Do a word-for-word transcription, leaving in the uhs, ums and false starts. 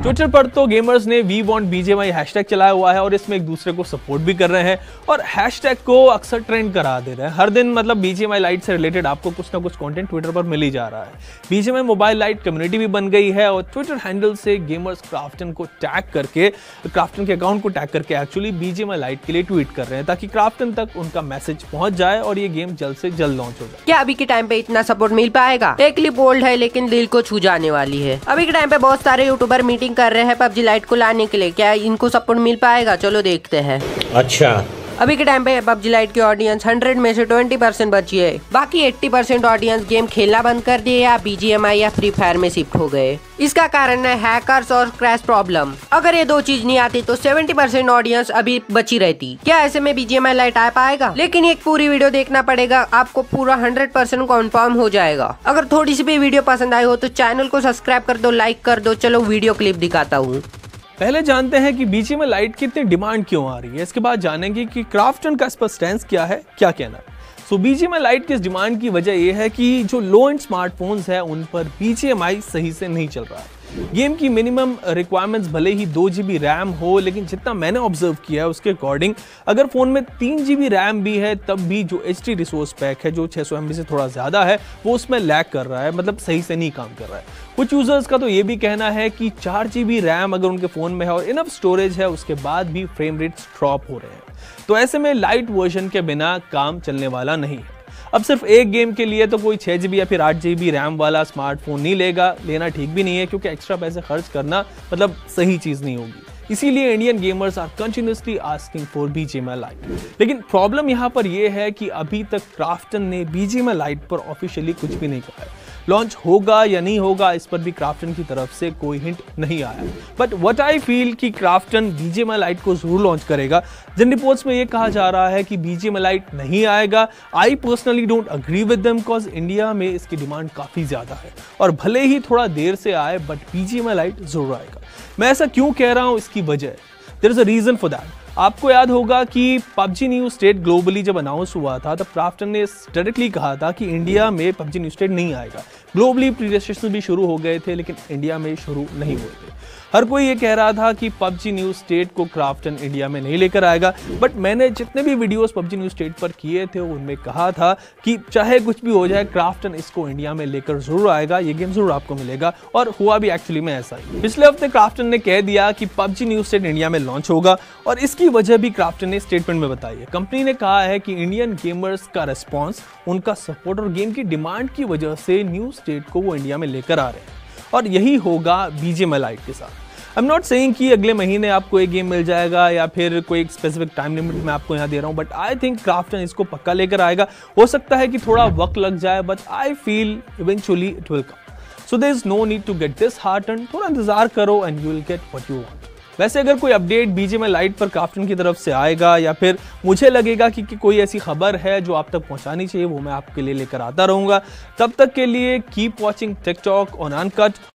Twitter पर तो gamers ने वी वांट बीजीएमआई हैशटैग चलाया हुआ है और इसमें एक दूसरे को सपोर्ट भी कर रहे हैं और हैशटैग को अक्सर ट्रेंड करा दे रहे हैं। हर दिन मतलब बीजीएमआई लाइट से रिलेटेड आपको कुछ ना कुछ कंटेंट ट्विटर पर मिल ही जा रहा है। बीजीएमआई मोबाइल लाइट कम्युनिटी भी बन गई है और ट्विटर हैंडल से गेमर्स क्राफ्टन को टैग करके क्राफ्टन के अकाउंट को टैग करके एक्चुअली बीजीएमआई लाइट के लिए ट्वीट कर रहे हैं ताकि क्राफ्टन तक उनका मैसेज पहुंच जाए और ये गेम जल्द से जल्द लॉन्च हो जाए। क्या अभी के टाइम पे इतना सपोर्ट मिल पाएगा? एक क्लिप बोल्ड है लेकिन दिल को छू जाने वाली है। अभी के टाइम पे बहुत सारे यूट्यूबर मीटिंग कर रहे हैं पबजी लाइट को लाने के लिए। क्या इनको सपोर्ट मिल पाएगा? चलो देखते हैं। अच्छा, अभी के टाइम पे पबजी लाइट की ऑडियंस हंड्रेड में से ट्वेंटी परसेंट बची है। बाकी एट्टी परसेंट ऑडियंस गेम खेलना बंद कर दिए या बीजीएमआई या फ्री फायर में शिफ्ट हो गए। इसका कारण है हैकर्स और क्रैश प्रॉब्लम। अगर ये दो चीज नहीं आती तो सेवेंटी परसेंट ऑडियंस अभी बची रहती। क्या ऐसे में बीजीएमआई लाइट आ पाएगा? लेकिन एक पूरी वीडियो देखना पड़ेगा, आपको पूरा हंड्रेड परसेंट कन्फर्म हो जाएगा। अगर थोड़ी सी भी वीडियो पसंद आई हो तो चैनल को सब्सक्राइब कर दो, लाइक कर दो। चलो वीडियो क्लिप दिखाता हूँ। पहले जानते हैं कि बीजीएमआई लाइट की इतनी डिमांड क्यों आ रही है। इसके बाद जानेंगे कि क्राफ्टन का इस पर स्टैंस क्या है, क्या कहना है। सो बीजीएमआई लाइट की इस डिमांड की वजह यह है कि जो लो एंड स्मार्टफोन्स है उन पर बीजीएमआई सही से नहीं चल रहा है। गेम की मिनिमम रिक्वायरमेंट्स भले ही दो जीबी रैम हो, लेकिन जितना मैंने ऑब्जर्व किया है उसके अकॉर्डिंग अगर फोन में तीन जीबी रैम भी है तब भी जो एच डी रिसोर्स पैक है जो छह सौ एम बी से थोड़ा ज्यादा है वो उसमें लैग कर रहा है, मतलब सही से नहीं काम कर रहा है। कुछ यूजर्स का तो ये भी कहना है कि चार जीबी रैम अगर उनके फोन में है और इनफ स्टोरेज है उसके बाद भी फ्रेम रेट्स ड्रॉप हो रहे हैं। तो ऐसे में लाइट वर्जन के बिना काम चलने वाला नहीं है। अब सिर्फ एक गेम के लिए तो कोई छह जीबी या फिर आठ जीबी रैम वाला स्मार्टफोन नहीं लेगा, लेना ठीक भी नहीं है क्योंकि एक्स्ट्रा पैसे खर्च करना मतलब सही चीज नहीं होगी। इसीलिए Indian gamers are continuously asking for BGMI lite. लेकिन प्रॉब्लम यहाँ पर यह है कि अभी तक क्राफ्टन ने बीजीएमआई लाइट पर ऑफिशियली कुछ भी नहीं कहा है। लॉन्च होगा या नहीं होगा इस पर भी क्राफ्टन की तरफ से कोई हिंट नहीं आया। बट व्हाट आई फील कि क्राफ्टन बीजीएमआई लाइट को जरूर लॉन्च करेगा। जिन रिपोर्ट्स में ये कहा जा रहा है कि बीजीएमआई लाइट नहीं आएगा, I personally don't agree with them because India में इसकी डिमांड काफी ज्यादा है और भले ही थोड़ा देर से आए बट बीजीएमआई लाइट जरूर आएगा। मैं ऐसा क्यों कह रहा हूं, इसकी वजह there is a reason for that. आपको याद होगा कि पबजी न्यू स्टेट ग्लोबली जब अनाउंस हुआ था तब क्राफ्टन ने डायरेक्टली कहा था कि इंडिया में पबजी न्यू स्टेट नहीं आएगा। ग्लोबली प्री रजिस्ट्रेशन भी शुरू हो गए थे लेकिन इंडिया में शुरू नहीं हुए थे। हर कोई ये कह रहा था कि पबजी न्यू स्टेट को क्राफ्टन इंडिया में नहीं लेकर आएगा, बट मैंने जितने भी वीडियोस पबजी न्यू स्टेट पर किए थे उनमें कहा था कि चाहे कुछ भी हो जाए क्राफ्टन इसको इंडिया में लेकर जरूर आएगा, ये गेम जरूर आपको मिलेगा और हुआ भी एक्चुअली में ऐसा ही। पिछले हफ्ते क्राफ्टन ने कह दिया कि पबजी न्यू स्टेट इंडिया में लॉन्च होगा और इसकी वजह भी क्राफ्टन ने स्टेटमेंट में बताई है। कंपनी ने कहा है कि इंडियन गेमर्स का रिस्पॉन्स, उनका सपोर्ट और गेम की डिमांड की वजह से न्यू स्टेट को वो इंडिया में लेकर आ रहे हैं और यही होगा बीजीएमआई लाइट के साथ। आई एम नॉट सेइंग कि अगले महीने आपको एक गेम मिल जाएगा या फिर कोई एक स्पेसिफिक टाइम लिमिट मैं आपको यहाँ दे रहा हूँ, बट आई थिंक क्राफ्टन इसको पक्का लेकर आएगा। हो सकता है कि थोड़ा वक्त लग जाए but I feel eventually it will come. So there is no need to get disheartened, थोड़ा इंतजार करो and you will get what you want. वैसे अगर कोई अपडेट बीजीएमआई लाइट पर क्राफ्टन की तरफ से आएगा या फिर मुझे लगेगा कि, कि कोई ऐसी खबर है जो आप तक पहुंचानी चाहिए वो मैं आपके लिए लेकर आता रहूंगा। तब तक के लिए keep watching TikTok on uncut.